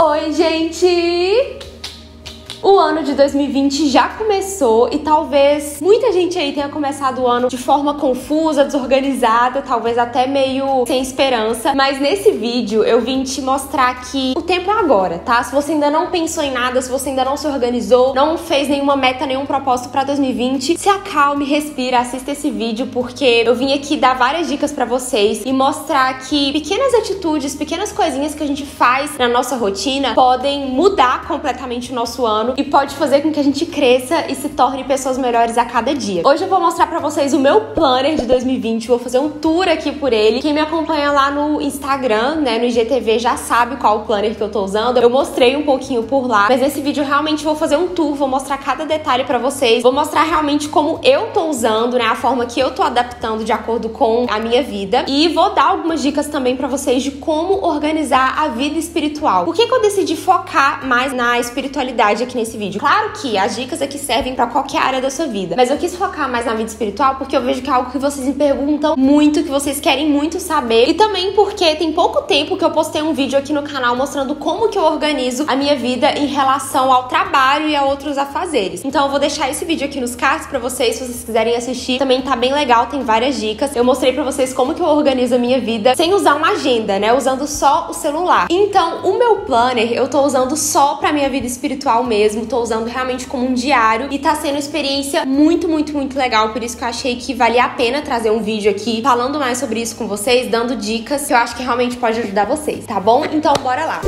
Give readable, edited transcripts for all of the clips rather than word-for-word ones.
Oi, gente! O ano de 2020 já começou e talvez muita gente aí tenha começado o ano de forma confusa, desorganizada, talvez até meio sem esperança. Mas nesse vídeo eu vim te mostrar que o tempo é agora, tá? Se você ainda não pensou em nada, se você ainda não se organizou, não fez nenhuma meta, nenhum propósito pra 2020, se acalme, respira, assista esse vídeo, porque eu vim aqui dar várias dicas pra vocês e mostrar que pequenas atitudes, pequenas coisinhas que a gente faz na nossa rotina podem mudar completamente o nosso ano e pode fazer com que a gente cresça e se torne pessoas melhores a cada dia. Hoje eu vou mostrar pra vocês o meu planner de 2020, vou fazer um tour aqui por ele. Quem me acompanha lá no Instagram, né, no IGTV, já sabe qual o planner que eu tô usando. Eu mostrei um pouquinho por lá, mas nesse vídeo eu realmente vou fazer um tour, vou mostrar cada detalhe pra vocês, vou mostrar realmente como eu tô usando, né, a forma que eu tô adaptando de acordo com a minha vida, e vou dar algumas dicas também pra vocês de como organizar a vida espiritual. Por que que eu decidi focar mais na espiritualidade aqui nesse vídeo? Claro que as dicas aqui servem pra qualquer área da sua vida, mas eu quis focar mais na vida espiritual porque eu vejo que é algo que vocês me perguntam muito, que vocês querem muito saber, e também porque tem pouco tempo que eu postei um vídeo aqui no canal mostrando como que eu organizo a minha vida em relação ao trabalho e a outros afazeres. Então eu vou deixar esse vídeo aqui nos cards pra vocês, se vocês quiserem assistir. Também tá bem legal, tem várias dicas. Eu mostrei pra vocês como que eu organizo a minha vida sem usar uma agenda, né, usando só o celular. Então o meu planner eu tô usando só pra minha vida espiritual mesmo, tô usando realmente como um diário e tá sendo uma experiência muito legal, por isso que eu achei que valia a pena trazer um vídeo aqui falando mais sobre isso com vocês, dando dicas que eu acho que realmente pode ajudar vocês, tá bom? Então bora lá!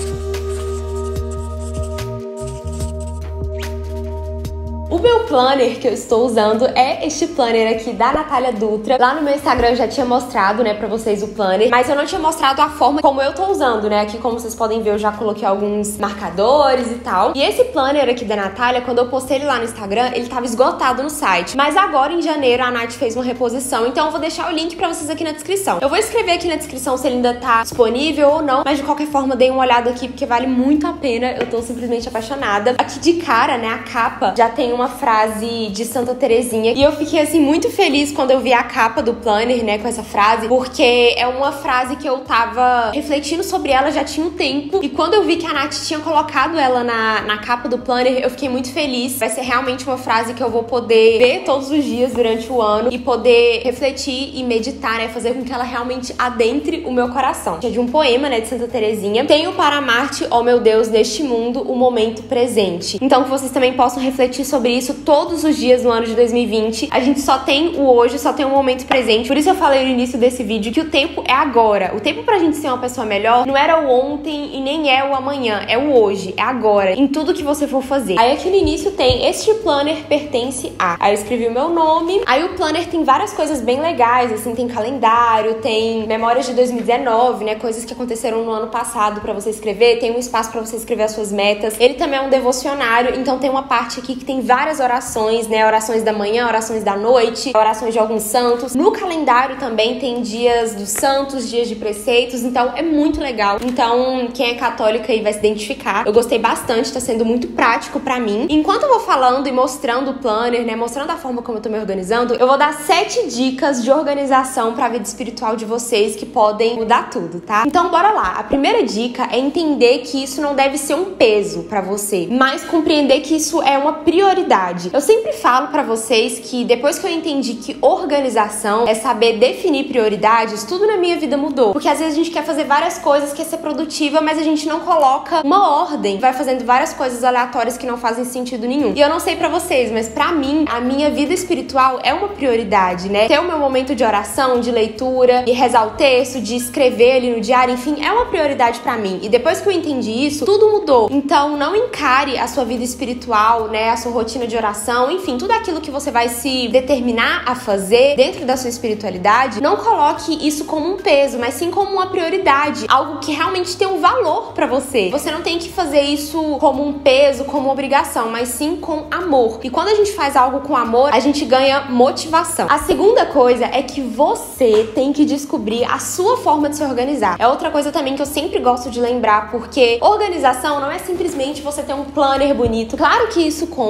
O meu planner que eu estou usando é este planner aqui da Natália Dutra. Lá no meu Instagram eu já tinha mostrado, né, pra vocês o planner, mas eu não tinha mostrado a forma como eu tô usando, né? Aqui, como vocês podem ver, eu já coloquei alguns marcadores e tal. E esse planner aqui da Natália, quando eu postei ele lá no Instagram, ele tava esgotado no site. Mas agora, em janeiro, a Nath fez uma reposição, então eu vou deixar o link pra vocês aqui na descrição. Eu vou escrever aqui na descrição se ele ainda tá disponível ou não, mas de qualquer forma, deem uma olhada aqui, porque vale muito a pena. Eu tô simplesmente apaixonada. Aqui de cara, né, a capa já tem uma frase de Santa Terezinha, e eu fiquei assim muito feliz quando eu vi a capa do planner, né, com essa frase, porque é uma frase que eu tava refletindo sobre ela já tinha um tempo, e quando eu vi que a Nath tinha colocado ela na capa do planner, eu fiquei muito feliz. Vai ser realmente uma frase que eu vou poder ver todos os dias durante o ano e poder refletir e meditar, né, fazer com que ela realmente adentre o meu coração. É de um poema, né, de Santa Terezinha. Tenho para amar-te, ó meu Deus, neste mundo, o momento presente. Então que vocês também possam refletir sobre isso todos os dias no ano de 2020. A gente só tem o hoje, só tem o momento presente. Por isso eu falei no início desse vídeo que o tempo é agora. O tempo pra gente ser uma pessoa melhor não era o ontem e nem é o amanhã, é o hoje, é agora, em tudo que você for fazer. Aí aqui no início tem: este planner pertence a. Aí eu escrevi o meu nome. Aí o planner tem várias coisas bem legais, assim, tem calendário, tem memórias de 2019, né, coisas que aconteceram no ano passado pra você escrever, tem um espaço pra você escrever as suas metas. Ele também é um devocionário, então tem uma parte aqui que tem várias orações, né? Orações da manhã, orações da noite, orações de alguns santos. No calendário também tem dias dos santos, dias de preceitos, então é muito legal. Então, quem é católica aí vai se identificar. Eu gostei bastante, tá sendo muito prático pra mim. Enquanto eu vou falando e mostrando o planner, né? Mostrando a forma como eu tô me organizando, eu vou dar 7 dicas de organização pra vida espiritual de vocês que podem mudar tudo, tá? Então, bora lá. A primeira dica é entender que isso não deve ser um peso pra você, mas compreender que isso é uma prioridade. Eu sempre falo pra vocês que depois que eu entendi que organização é saber definir prioridades, tudo na minha vida mudou. Porque às vezes a gente quer fazer várias coisas, quer ser produtiva, mas a gente não coloca uma ordem, vai fazendo várias coisas aleatórias que não fazem sentido nenhum. E eu não sei pra vocês, mas pra mim, a minha vida espiritual é uma prioridade, né? Ter o meu momento de oração, de leitura, de rezar o texto, de escrever ali no diário, enfim, é uma prioridade pra mim. E depois que eu entendi isso, tudo mudou. Então não encare a sua vida espiritual, né, a sua rotina de oração, enfim, tudo aquilo que você vai se determinar a fazer dentro da sua espiritualidade, não coloque isso como um peso, mas sim como uma prioridade, algo que realmente tem um valor pra você. Você não tem que fazer isso como um peso, como uma obrigação, mas sim com amor. E quando a gente faz algo com amor, a gente ganha motivação. A segunda coisa é que você tem que descobrir a sua forma de se organizar. É outra coisa também que eu sempre gosto de lembrar, porque organização não é simplesmente você ter um planner bonito. Claro que isso conta, mas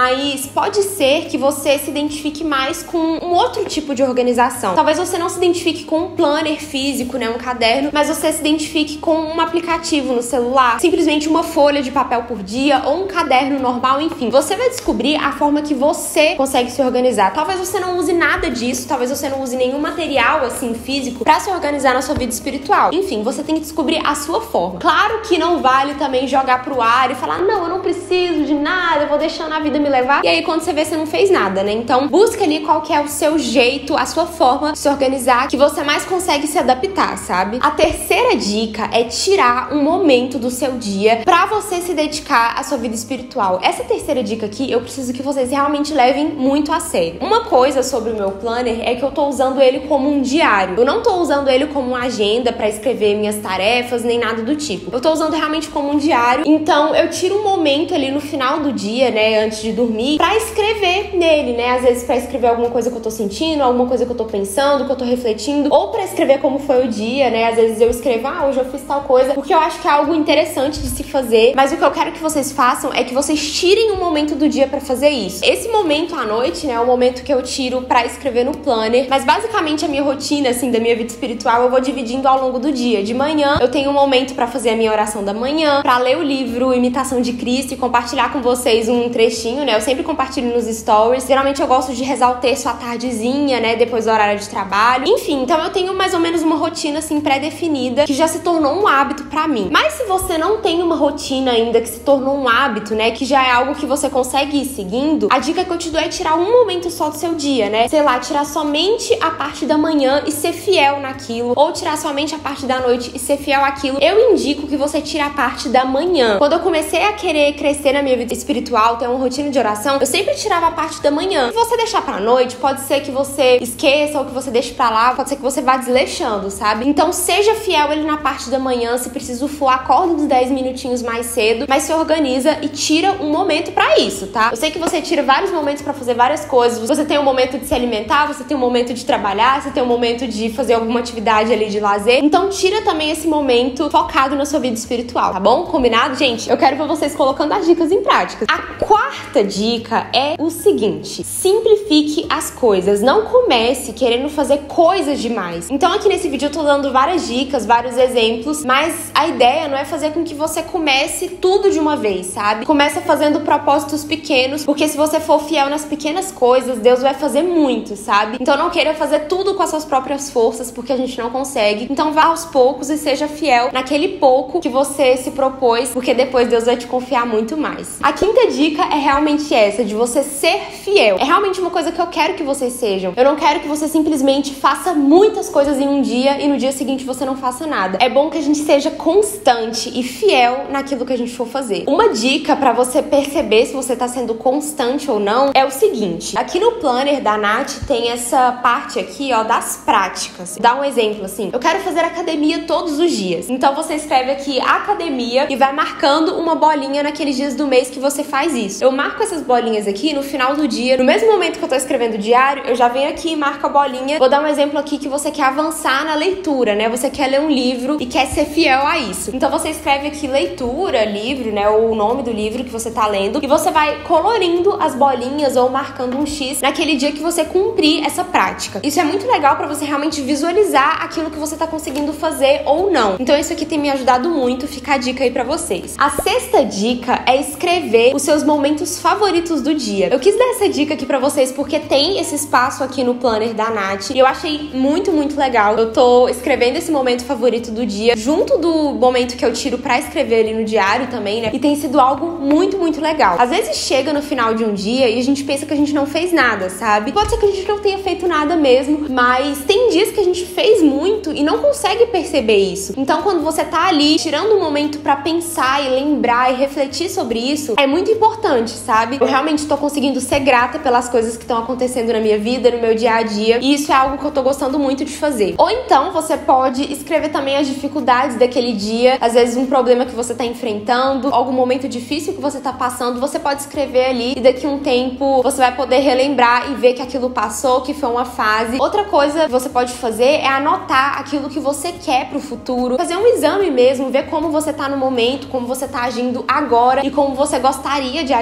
mas pode ser que você se identifique mais com um outro tipo de organização. Talvez você não se identifique com um planner físico, né, um caderno, mas você se identifique com um aplicativo no celular, simplesmente uma folha de papel por dia ou um caderno normal, enfim. Você vai descobrir a forma que você consegue se organizar. Talvez você não use nada disso, talvez você não use nenhum material assim físico pra se organizar na sua vida espiritual. Enfim, você tem que descobrir a sua forma. Claro que não vale também jogar pro ar e falar, não, eu não preciso de nada, eu vou deixando a vida me levar. E aí quando você vê, você não fez nada, né? Então busca ali qual que é o seu jeito, a sua forma de se organizar, que você mais consegue se adaptar, sabe? A terceira dica é tirar um momento do seu dia pra você se dedicar à sua vida espiritual. Essa terceira dica aqui, eu preciso que vocês realmente levem muito a sério. Uma coisa sobre o meu planner é que eu tô usando ele como um diário. Eu não tô usando ele como uma agenda pra escrever minhas tarefas, nem nada do tipo. Eu tô usando realmente como um diário. Então, eu tiro um momento ali no final do dia, né, antes de dormir, pra escrever nele, né? Às vezes pra escrever alguma coisa que eu tô sentindo, alguma coisa que eu tô pensando, que eu tô refletindo, ou pra escrever como foi o dia, né? Às vezes eu escrevo, hoje eu fiz tal coisa, porque eu acho que é algo interessante de se fazer, mas o que eu quero que vocês façam é que vocês tirem um momento do dia pra fazer isso. Esse momento à noite, né, é o momento que eu tiro pra escrever no planner, mas basicamente a minha rotina, assim, da minha vida espiritual, eu vou dividindo ao longo do dia. De manhã, eu tenho um momento pra fazer a minha oração da manhã, pra ler o livro Imitação de Cristo e compartilhar com vocês um trechinho, né? Eu sempre compartilho nos stories. Geralmente eu gosto de rezar o texto à tardezinha, né, depois do horário de trabalho. Enfim, então eu tenho mais ou menos uma rotina, assim, pré-definida, que já se tornou um hábito pra mim. Mas se você não tem uma rotina ainda que se tornou um hábito, né, que já é algo que você consegue ir seguindo, a dica que eu te dou é tirar um momento só do seu dia, né? Sei lá, tirar somente a parte da manhã e ser fiel naquilo, ou tirar somente a parte da noite e ser fiel àquilo. Eu indico que você tire a parte da manhã. Quando eu comecei a querer crescer na minha vida espiritual, ter uma rotina de oração, eu sempre tirava a parte da manhã. Se você deixar pra noite, pode ser que você esqueça ou que você deixe pra lá, pode ser que você vá desleixando, sabe? Então seja fiel ali na parte da manhã, se preciso for, acorda uns 10 minutinhos mais cedo, mas se organiza e tira um momento pra isso, tá? Eu sei que você tira vários momentos pra fazer várias coisas, você tem um momento de se alimentar, você tem um momento de trabalhar, você tem um momento de fazer alguma atividade ali de lazer, então tira também esse momento focado na sua vida espiritual, tá bom? Combinado? Gente, eu quero ver vocês colocando as dicas em prática. A quarta dica é o seguinte: simplifique as coisas, não comece querendo fazer coisas demais. Então aqui nesse vídeo eu tô dando várias dicas, vários exemplos, mas a ideia não é fazer com que você comece tudo de uma vez, sabe? Começa fazendo propósitos pequenos, porque se você for fiel nas pequenas coisas, Deus vai fazer muito, sabe? Então não queira fazer tudo com as suas próprias forças, porque a gente não consegue. Então vá aos poucos e seja fiel naquele pouco que você se propôs, porque depois Deus vai te confiar muito mais. A quinta dica é realmente essa, de você ser fiel. É realmente uma coisa que eu quero que vocês sejam. Eu não quero que você simplesmente faça muitas coisas em um dia e no dia seguinte você não faça nada. É bom que a gente seja constante e fiel naquilo que a gente for fazer. Uma dica pra você perceber se você tá sendo constante ou não é o seguinte: aqui no planner da Nath tem essa parte aqui, ó, das práticas. Dá um exemplo assim: eu quero fazer academia todos os dias. Então você escreve aqui academia e vai marcando uma bolinha naqueles dias do mês que você faz isso. Eu marco essas bolinhas aqui no final do dia, no mesmo momento que eu tô escrevendo o diário, eu já venho aqui e marco a bolinha. Vou dar um exemplo aqui que você quer avançar na leitura, né? Você quer ler um livro e quer ser fiel a isso. Então você escreve aqui leitura, livro, né? Ou o nome do livro que você tá lendo e você vai colorindo as bolinhas ou marcando um X naquele dia que você cumprir essa prática. Isso é muito legal pra você realmente visualizar aquilo que você tá conseguindo fazer ou não. Então isso aqui tem me ajudado muito, fica a dica aí pra vocês. A sexta dica é escrever os seus momentos favoritos do dia. Eu quis dar essa dica aqui pra vocês porque tem esse espaço aqui no planner da Nath e eu achei muito, muito legal. Eu tô escrevendo esse momento favorito do dia junto do momento que eu tiro pra escrever ali no diário também, né? E tem sido algo muito, muito legal. Às vezes chega no final de um dia e a gente pensa que a gente não fez nada, sabe? Pode ser que a gente não tenha feito nada mesmo, mas tem dias que a gente fez muito e não consegue perceber isso. Então quando você tá ali tirando um momento pra pensar e lembrar e refletir sobre isso, é muito importante, sabe? Eu realmente tô conseguindo ser grata pelas coisas que estão acontecendo na minha vida, no meu dia a dia, e isso é algo que eu tô gostando muito de fazer. Ou então você pode escrever também as dificuldades daquele dia, às vezes um problema que você tá enfrentando, algum momento difícil que você tá passando, você pode escrever ali e daqui a um tempo você vai poder relembrar e ver que aquilo passou, que foi uma fase. Outra coisa que você pode fazer é anotar aquilo que você quer pro futuro, fazer um exame mesmo, ver como você tá no momento, como você tá agindo agora e como você gostaria de agir futuramente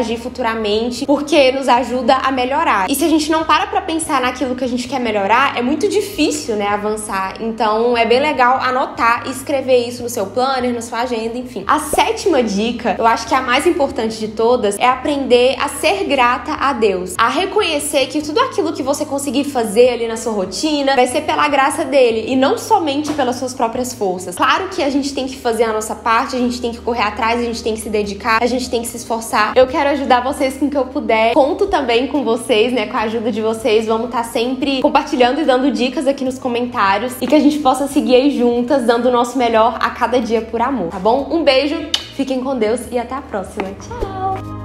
pra mente, porque nos ajuda a melhorar. E se a gente não para pra pensar naquilo que a gente quer melhorar, é muito difícil, né, avançar. Então é bem legal anotar e escrever isso no seu planner, na sua agenda, enfim. A 7ª dica, eu acho que é a mais importante de todas, é aprender a ser grata a Deus, a reconhecer que tudo aquilo que você conseguir fazer ali na sua rotina vai ser pela graça dele e não somente pelas suas próprias forças. Claro que a gente tem que fazer a nossa parte, a gente tem que correr atrás, a gente tem que se dedicar, a gente tem que se esforçar. Eu quero ajudar vocês com o que eu puder. Conto também com vocês, né, com a ajuda de vocês. Vamos estar sempre compartilhando e dando dicas aqui nos comentários e que a gente possa seguir aí juntas, dando o nosso melhor a cada dia por amor, tá bom? Um beijo, fiquem com Deus e até a próxima. Tchau!